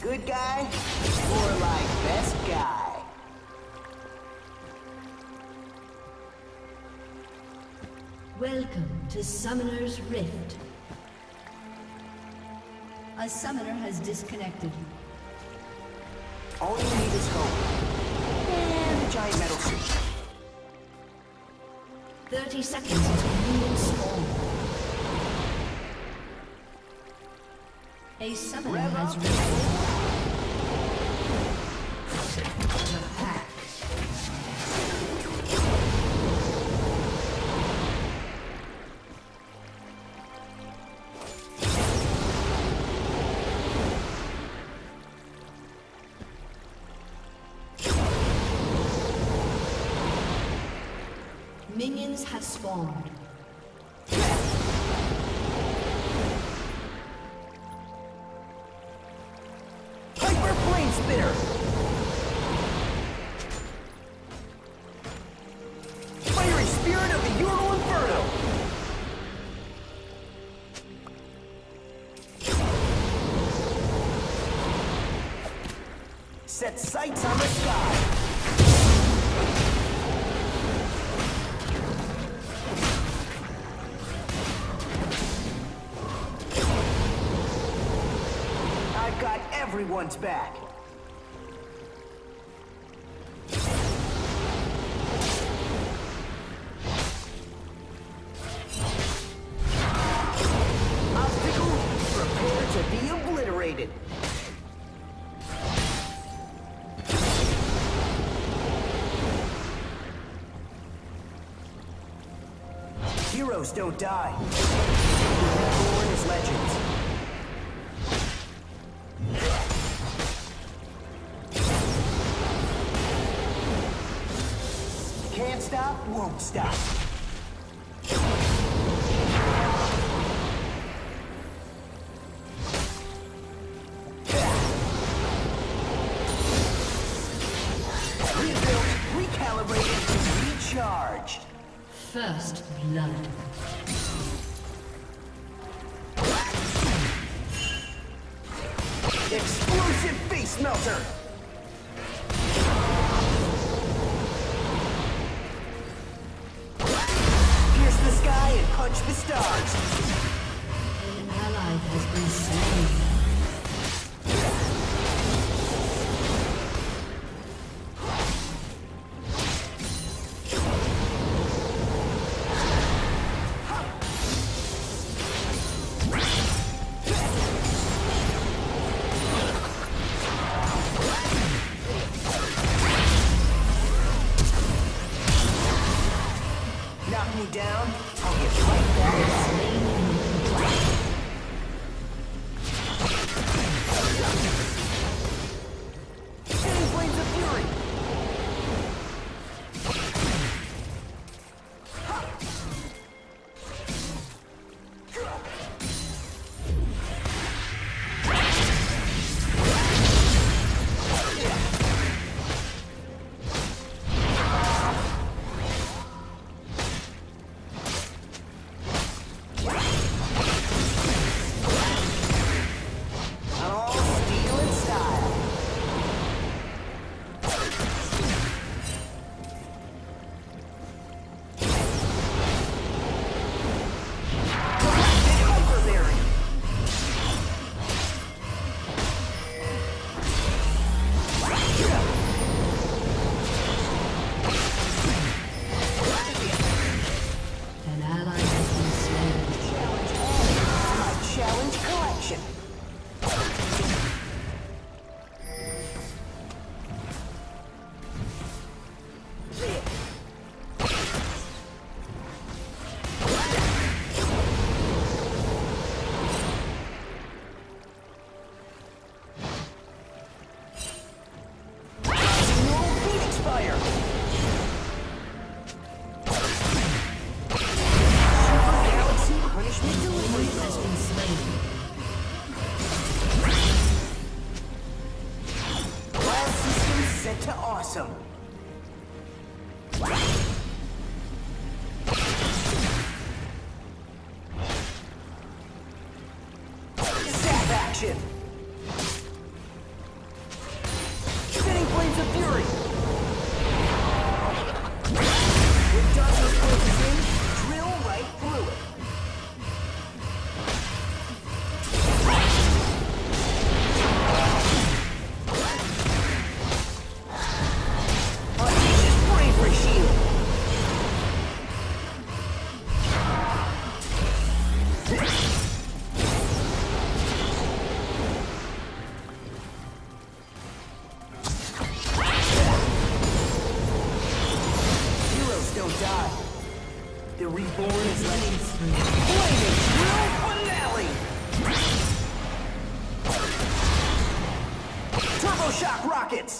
good guy? More like best guy. Welcome to Summoner's Rift. A summoner has disconnected. All you need is hope. And a giant metal suit. 30 seconds until minions spawn. A summoner has risen. Minions have spawned. Hyper Flame Spinner! Fiery Spirit of the Ural Inferno! Set sights on the sky! Everyone's back. Obstacle, prepare to be obliterated. Heroes don't die. They're born as legends. Can't stop, won't stop. Rebuilt, recalibrated, recharged. First blood. Explosive face melter. Punch the stars. An ally has been slain. Knock me down, I'll get right back. Spinning Flames of Fury! Awesome. Zap action. Turbo shock rockets!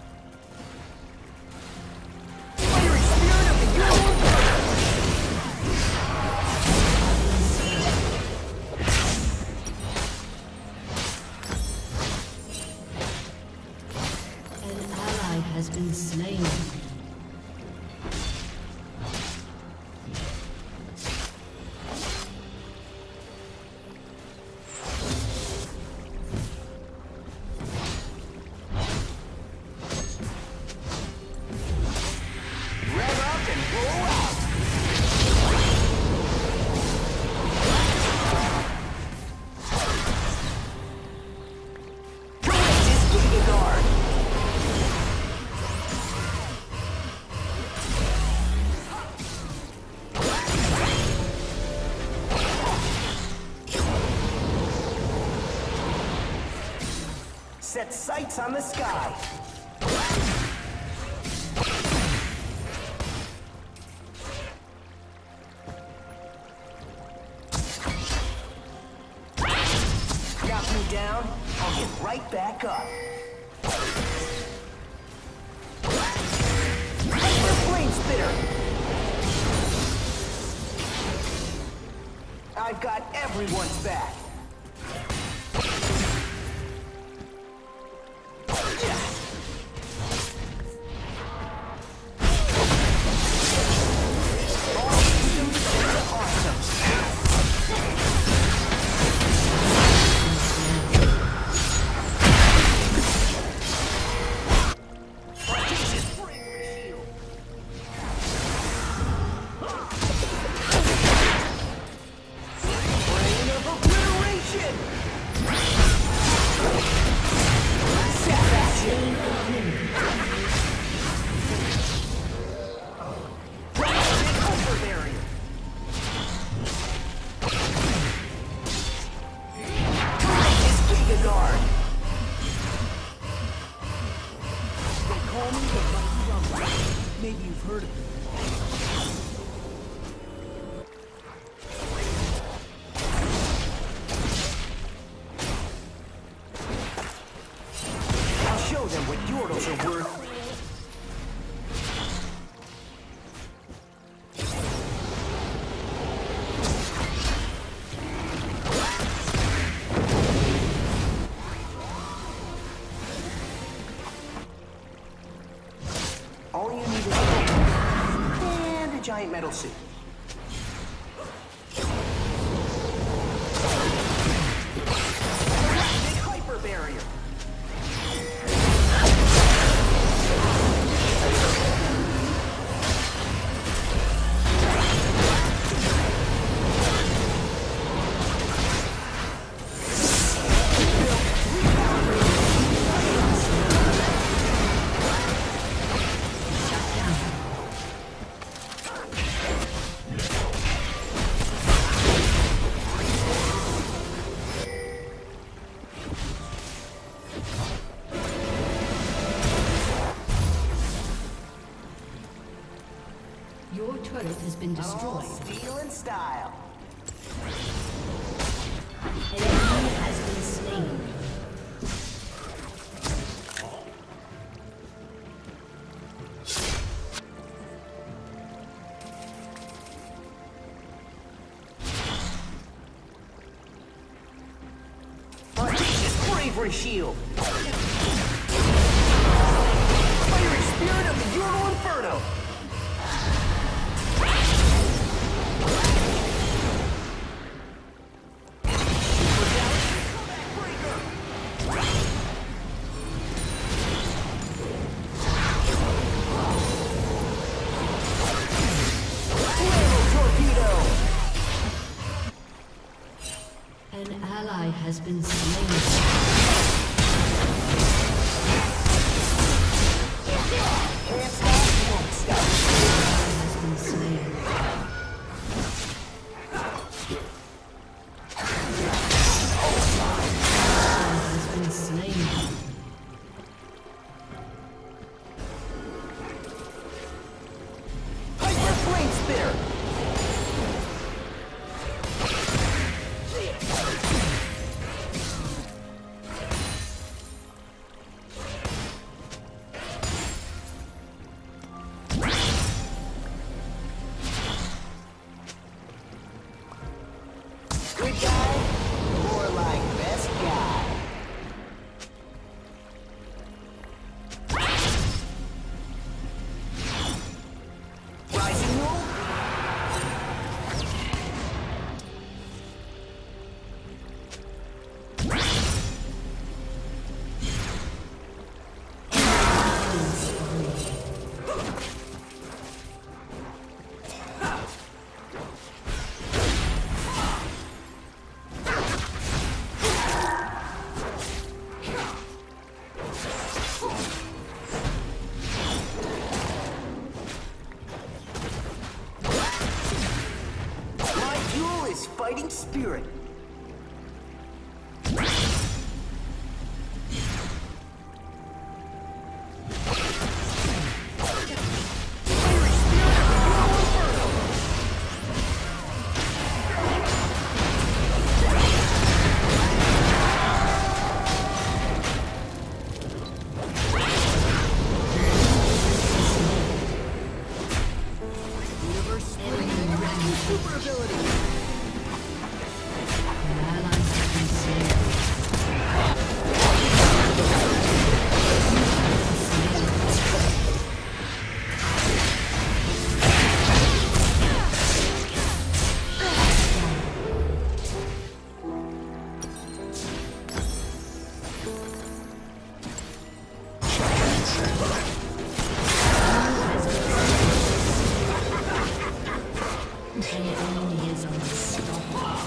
Fiery spirit of the universe! Has been slain. Rev up and roll out! Courageous Giga Guard! Set sights on the sky. Knock me down, I'll get right back up. Hyper Flame Spitter! I've got everyone's back. Maybe you've heard of it. I'll show them what Yordles are worth. All you need is and a giant metal suit. Big hyper barrier. Your turret has been destroyed. Steel and style. An enemy has been slain. Audacious bravery shield. Fiery spirit of the Yordle Inferno. An ally has been slain. Can't stop, won't stop. Has been slain. Has been slain. Hyper Flame Spitter. Enemy is unstoppable.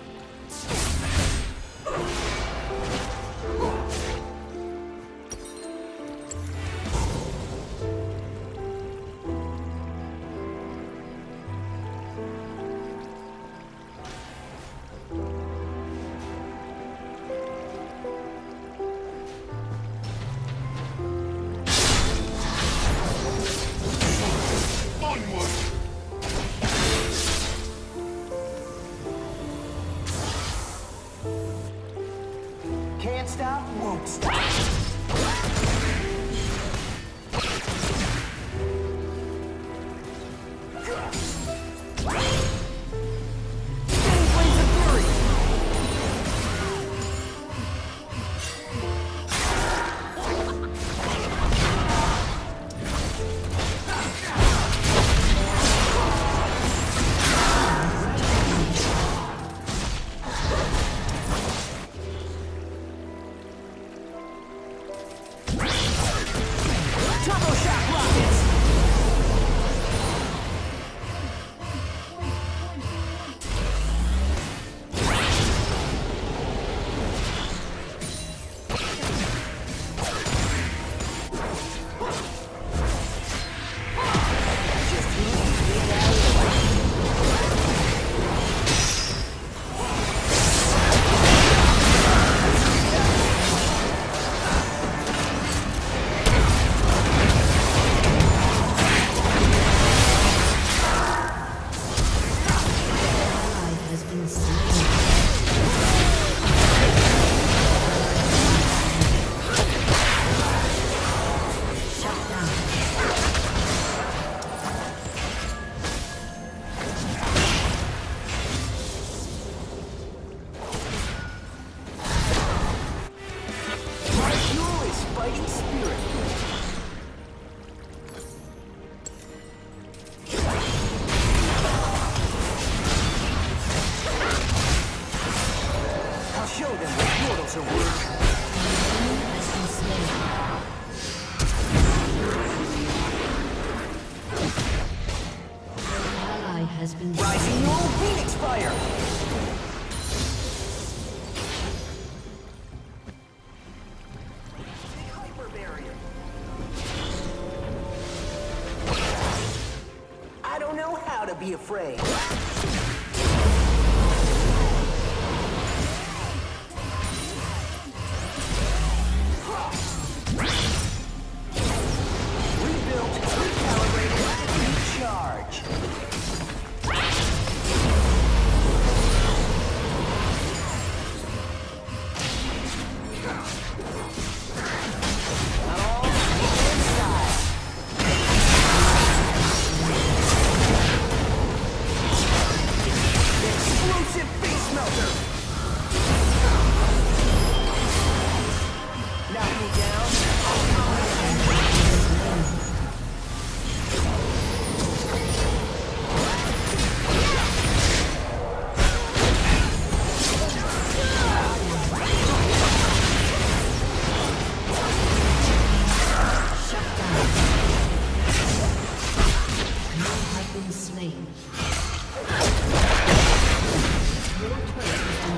Can't stop, won't stop. Turbo shock rockets! Fighting spirit. I'll show them what portals are worth. Ally has been Rising your own Phoenix fire. Hyper barrier. I don't know how to be afraid. Rebuilt, recalibrated, recharge. Explosive face melter. Knock me down. slain. Your turret has been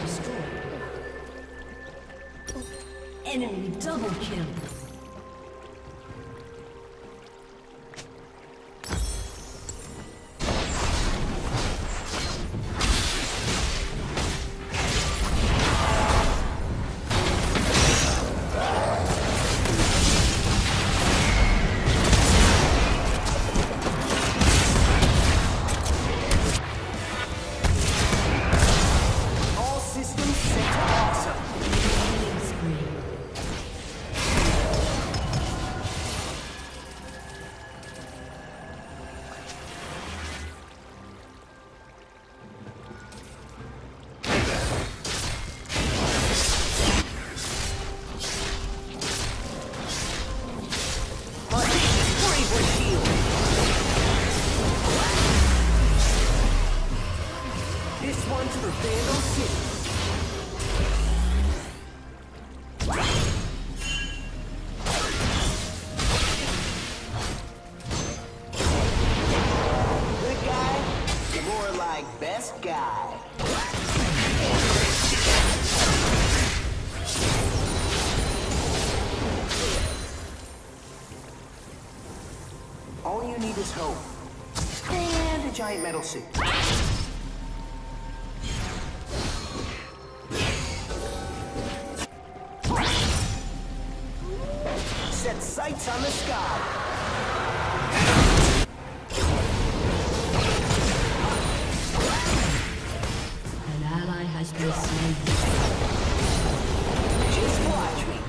destroyed. Enemy double kill. hope. And a giant metal suit. Set sights on the sky. An ally has been slain. Just watch me.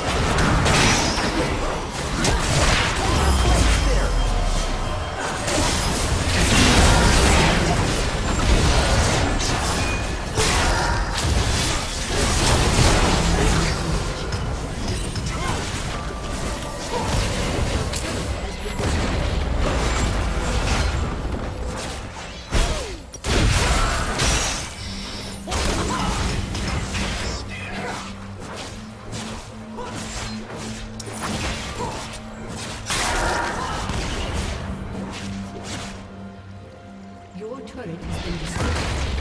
Your turret has been destroyed.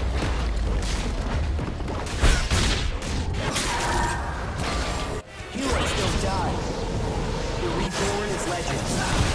Heroes don't die. They're reborn as legends.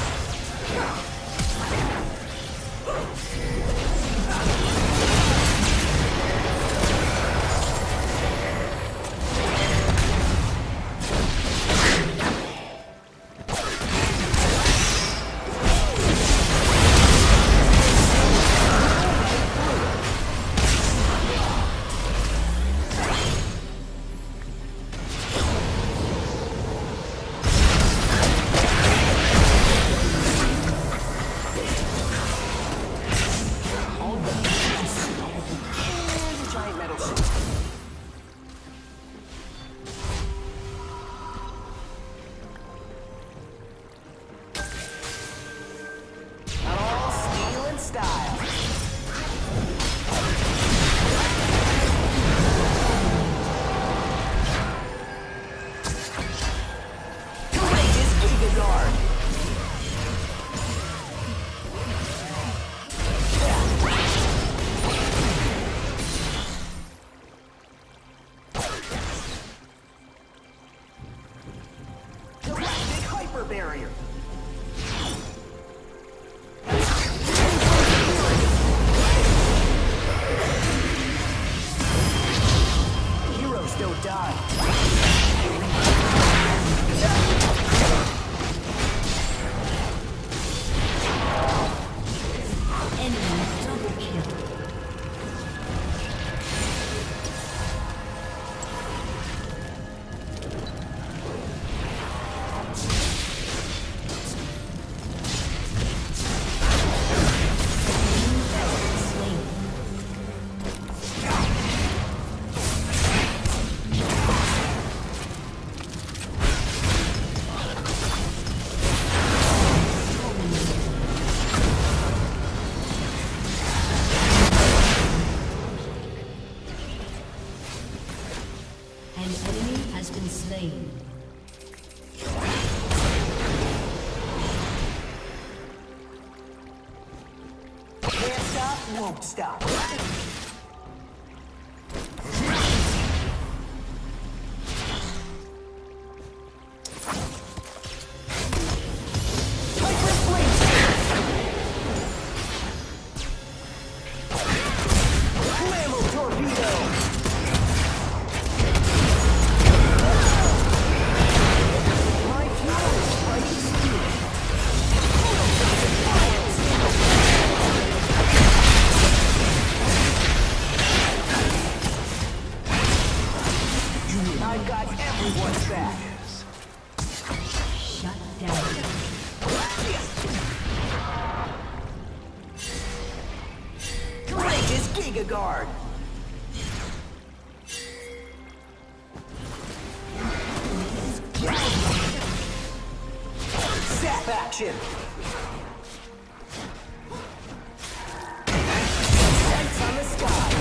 Barrier. Heroes don't die. Enemy double kill. Slain. Can't stop, won't stop. I've got everyone's back. Shut down. Courageous Giga Guard. Zap action. Lights on the sky.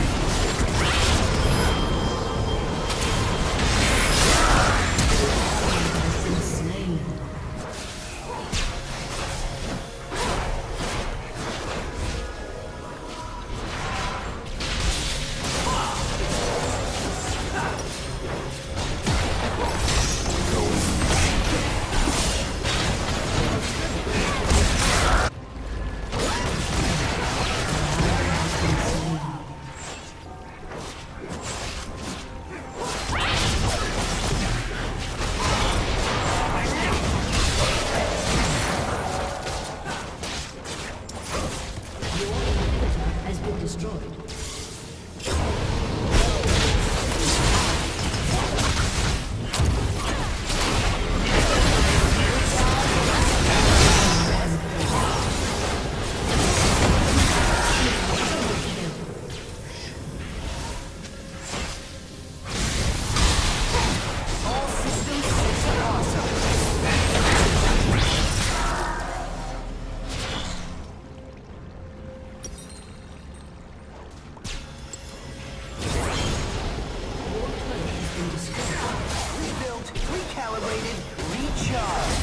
Recalibrated, recharge.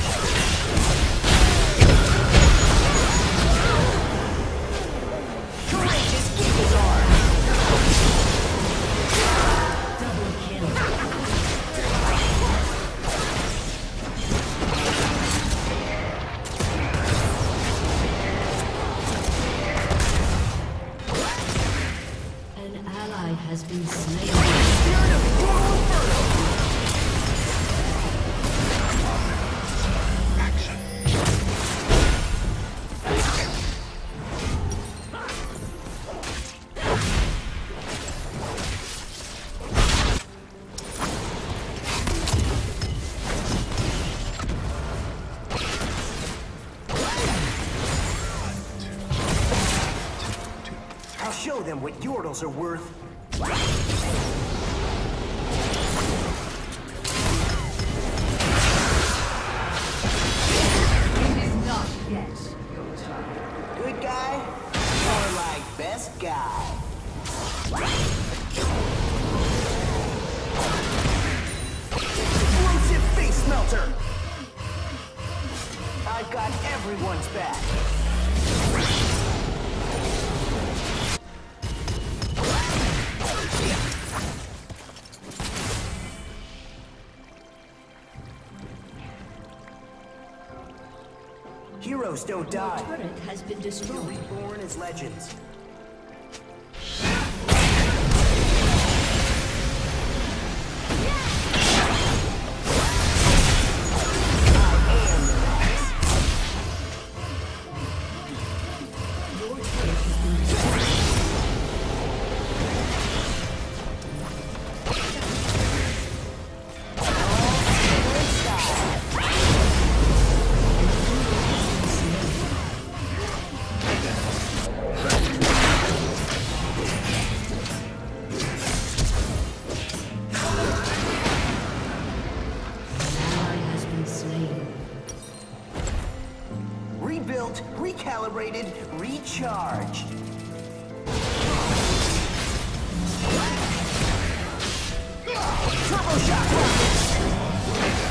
Courageous Gigarzard. Double kill. An ally has been slain. Spirit of Brutal Inferno. I'll show them what Yordles are worth. It is not yet your turn. Good guy? More like best guy. Explosive face melter! I've got everyone's back. Heroes don't Your die. turret has been They're destroyed. reborn as legends. Your turret has been destroyed. Rebuilt, recalibrated, recharged. Turbo shock rockets!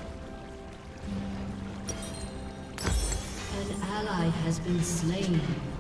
An ally has been slain.